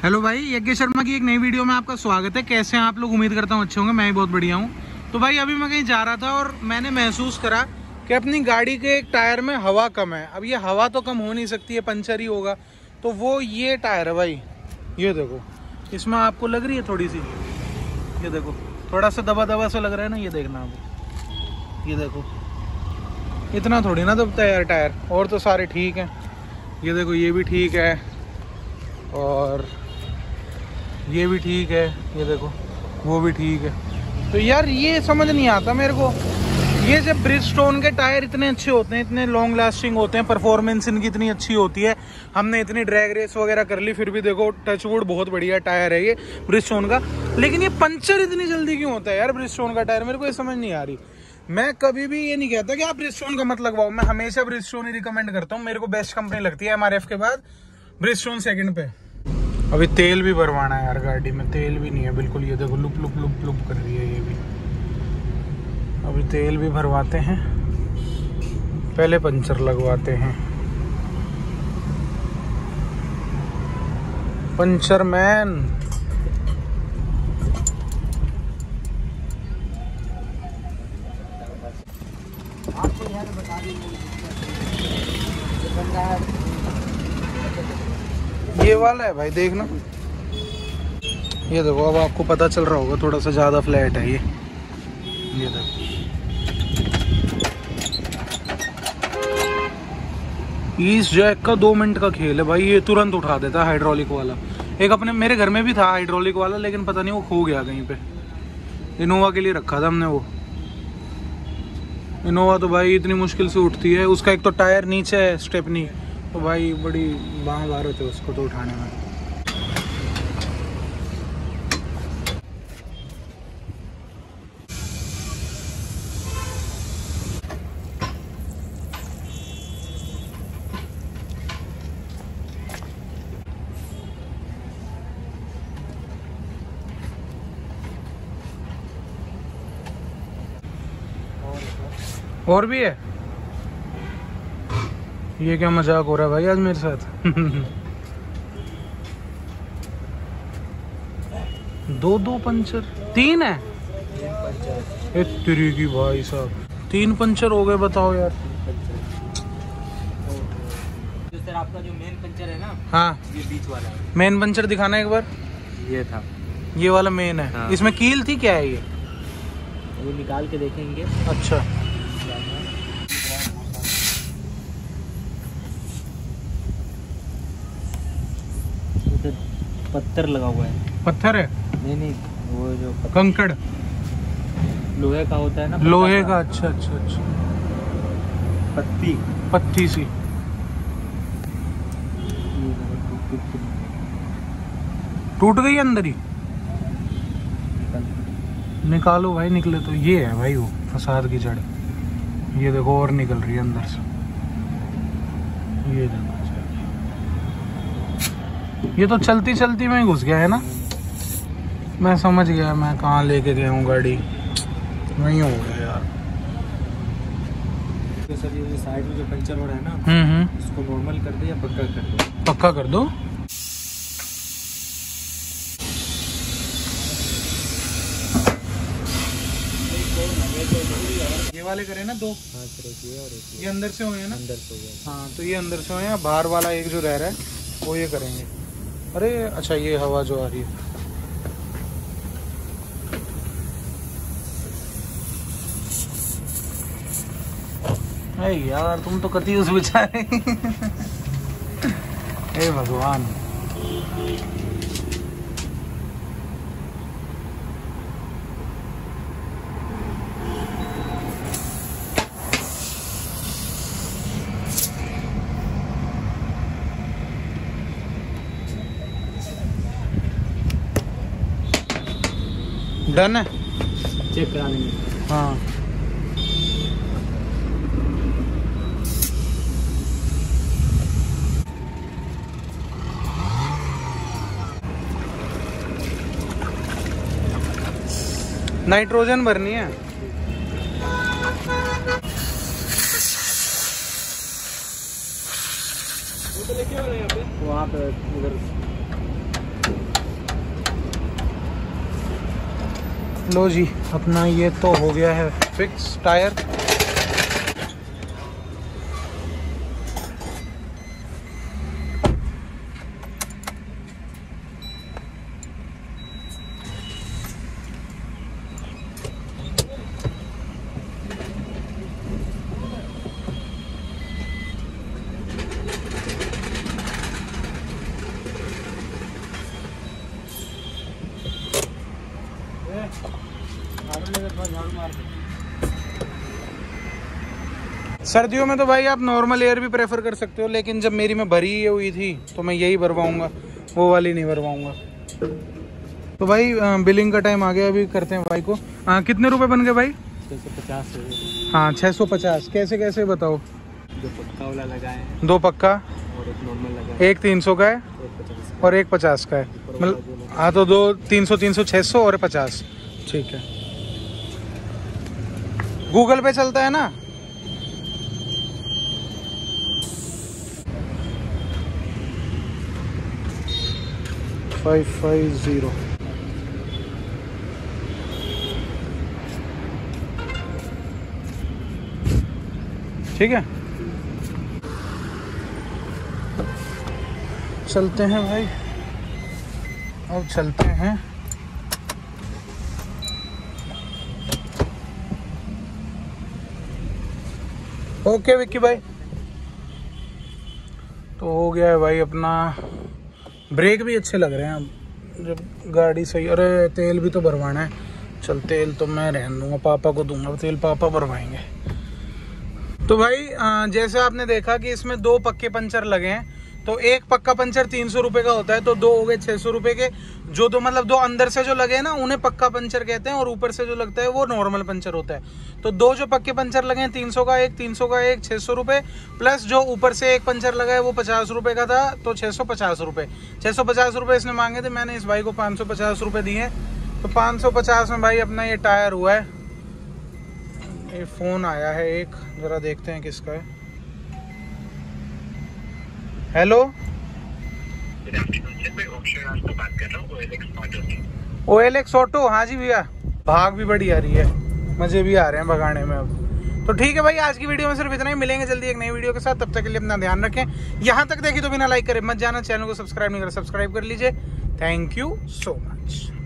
Hello भाई, यज्ञ शर्मा की एक नई वीडियो में आपका स्वागत है। कैसे हैं आप लोग? उम्मीद करता हूँ अच्छे होंगे। मैं भी बहुत बढ़िया हूँ। तो भाई अभी मैं कहीं जा रहा था और मैंने महसूस करा कि अपनी गाड़ी के एक टायर में हवा कम है। अब ये हवा तो कम हो नहीं सकती है, पंचर ही होगा। तो वो ये टायर है भाई, ये देखो, इसमें आपको लग रही है थोड़ी सी, ये देखो थोड़ा सा दबा दबा सा लग रहा है ना, ये देखना आप, ये देखो इतना थोड़ी ना दबता है यार टायर, और तो सारे ठीक हैं। ये देखो ये भी ठीक है और ये भी ठीक है, ये देखो वो भी ठीक है। तो यार ये समझ नहीं आता मेरे को, ये जब ब्रिजस्टोन के टायर इतने अच्छे होते हैं, इतने लॉन्ग लास्टिंग होते हैं, परफॉर्मेंस इनकी इतनी अच्छी होती है, हमने इतनी ड्रैग रेस वगैरह कर ली, फिर भी देखो टचवुड बहुत बढ़िया टायर है ये ब्रिजस्टोन का, लेकिन ये पंचर इतनी जल्दी क्यों होता है यार ब्रिजस्टोन का टायर? मेरे को ये समझ नहीं आ रही। मैं कभी भी ये नहीं कहता कि आप ब्रिजस्टोन का मत लगवाओ, मैं हमेशा ब्रिजस्टोन ही रिकमेंड करता हूँ। मेरे को बेस्ट कंपनी लगती है एमआरएफ के बाद, ब्रिजस्टोन सेकंड पे। अभी तेल भी भरवाना है यार, गाड़ी में तेल भी नहीं है बिल्कुल, ये देखो लुप लुप लुप लुप कर रही है ये भी। अभी तेल भी भरवाते हैं, पहले पंचर लगवाते हैं। पंचर मैन, आपको यार बता देंगे ये वाला है भाई, देखना ये देखो, अब आपको पता चल रहा होगा थोड़ा सा ज्यादा फ्लैट है ये देखो। इस जैक का 2 मिनट का खेल है भाई, ये तुरंत उठा देता है हाइड्रोलिक वाला। एक अपने मेरे घर में भी था हाइड्रोलिक वाला, लेकिन पता नहीं वो खो गया कहीं पे। इनोवा के लिए रखा था हमने वो। इनोवा तो भाई इतनी मुश्किल से उठती है, उसका एक तो टायर नीचे है स्टेपनी, तो भाई बड़ी बाँ बार होते उसको तो उठाने में। और भी है? ये क्या मजाक हो रहा है भाई आज मेरे साथ? 2 पंचर, 3 है? तेरी की भाई साहब, 3 पंचर हो गए, बताओ यार। जो सर आपका जो मेन पंचर है ना, हाँ ये बीच वाला है। मेन पंचर दिखाना एक बार। ये था, ये वाला मेन है। हाँ। इसमें कील थी, क्या है ये? वो निकाल के देखेंगे। अच्छा, पत्थर लगा हुआ है। पत्थर है? नहीं, वो जो कंकड़ लोहे का होता है ना, लोहे का। अच्छा अच्छा अच्छा, पत्ती सी। टूट गई अंदर ही? निकालो भाई, निकले तो। ये है भाई वो फसाद की जड़, ये देखो और निकल रही है अंदर से, ये देखो। ये तो चलती चलती में घुस गया है ना, मैं समझ गया मैं कहाँ लेके गया हूँ गाड़ी, वहीं हो गया यार। तो सर ये साइड में जो पंचर हो रहा है ना, इसको नॉर्मल कर दे या पक्का कर दो? पक्का कर दो। ये वाले करे ना 2? हाँ सर, एक ये और एक ये अंदर से हुए हैं ना? अंदर से हो गया। हाँ तो ये अंदर से हुए हैं, बाहर वाला एक जो रह रहा है वो ये करेंगे। अरे अच्छा, ये हवा जो आ रही है, अरे यार तुम तो कति उस बेचारे। हे भगवान। डन है, चेक करा लेंगे। हाँ। नाइट्रोजन भरनी है। वहाँ पे उधर लो जी, अपना ये तो हो गया है फिक्स टायर। सर्दियों में तो भाई आप नॉर्मल एयर भी प्रेफर कर सकते हो, लेकिन जब मेरी में भरी हुई थी तो मैं यही भरवाऊंगा, वो वाली नहीं भरवाऊंगा। तो भाई बिलिंग का टाइम आ गया, अभी करते हैं भाई को। कितने रुपए बन गए भाई? 650। हाँ 650। कैसे कैसे बताओ? 2 पक्का वाला लगाए हैं, 2 पक्का और एक नॉर्मल लगाए, एक 300 का है और एक 50 का है। मतलब हाँ तो 2 300 300 600 और 50। ठीक है, गूगल पे चलता है ना? $550। ठीक है, चलते हैं भाई, अब चलते हैं। ओके विक्की भाई, तो हो गया है भाई अपना। ब्रेक भी अच्छे लग रहे हैं अब जब गाड़ी सही। अरे तेल भी तो भरवाना है। चल तेल तो मैं रहने दूंगा, पापा को दूंगा तेल, पापा भरवाएंगे। तो भाई जैसे आपने देखा कि इसमें 2 पक्के पंचर लगे हैं, तो एक पक्का पंचर 300 रुपये का होता है, तो 2 हो गए 600 रुपये के। जो 2 मतलब 2 अंदर से जो लगे हैं ना, उन्हें पक्का पंचर कहते हैं, और ऊपर से जो लगता है वो नॉर्मल पंचर होता है। तो 2 जो पक्के पंचर लगे हैं 300 का एक, 300 का एक, 600 रुपये, प्लस जो ऊपर से एक पंचर लगा है वो 50 रुपये का था, तो 650 रुपये। 650 रुपये इसने मांगे थे, मैंने इस भाई को 550 रुपये दिए। तो 550 में भाई अपना ये टायर हुआ है। ये फ़ोन आया है एक, ज़रा देखते हैं किसका है। Hello, OLX auto. हाँ जी भैया, भाग भी बड़ी आ रही है, मजे भी आ रहे हैं भगाने में अब। तो ठीक है भाई, आज की वीडियो में सिर्फ इतना ही। मिलेंगे जल्दी एक नई वीडियो के साथ, तब तक के लिए अपना ध्यान रखें। यहाँ तक देखी तो बिना लाइक करे मत जाना, चैनल को सब्सक्राइब नहीं करा सब्सक्राइब कर लीजिए। Thank you so much.